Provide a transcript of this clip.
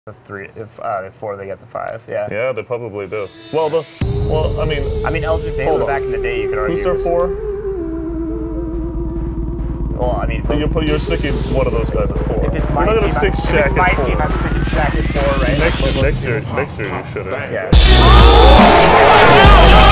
If 4 they get to 5, yeah. Yeah, they probably do. Well, I mean, Elgin Baylor back in the day, you could argue. Who's their 4? Well, I mean, you're sticking one of those guys at 4. If it's my team, if it's my team, I'm sticking Shaq at 4, right? Next year you shouldn't. Yeah.